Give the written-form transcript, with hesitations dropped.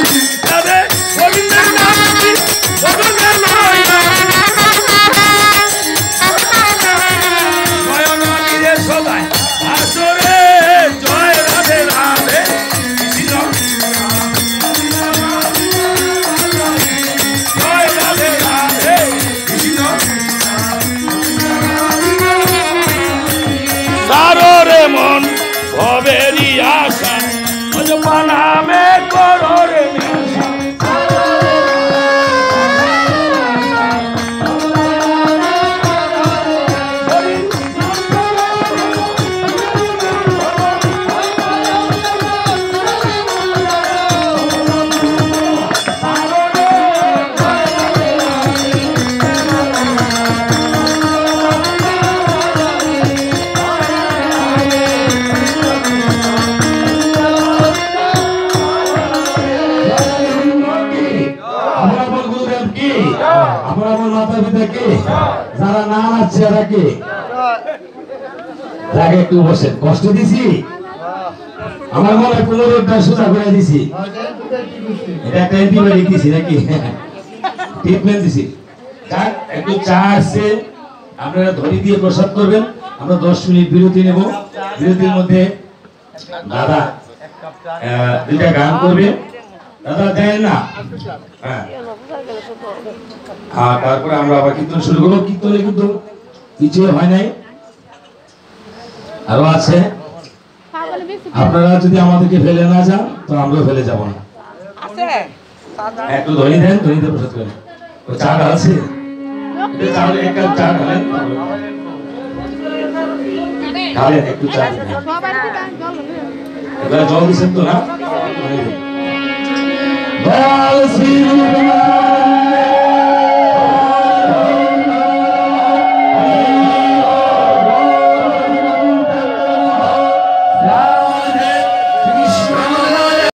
নামে করো রে যারা না নাচছে একটু বসেন, কষ্ট দিছি আমার মনে হয় 15টা সোজা করে দিছি, এটা একটা অ্যান্টিবায়োটিক দিছি নাকি ট্রিটমেন্ট দিছি। একটু চা আসছে, আপনারা ধরি দিয়ে প্রসাদ করবেন। আমরা 10 মিনিট বিরতি নেব, বিরতির মধ্যে দাদা 2টা গান করবে। দাদা দেন না, হ্যাঁ, আর তারপরে আমরা আবার কীর্তন শুরু করবো। কীর্তনে কিন্তু কিছু হয় নাই, আরো আছে। আপনারা যদি আমাদেরকে ফেলে না যান তো আমরাও ফেলে যাব না। একটু ধরি দেন, ধরিতে প্রসাদ করেন। ও চা আছে, এক কাপ চা ঢালেন, ঢালেন একটু চা। এবার জল দিচ্ছেন তো না?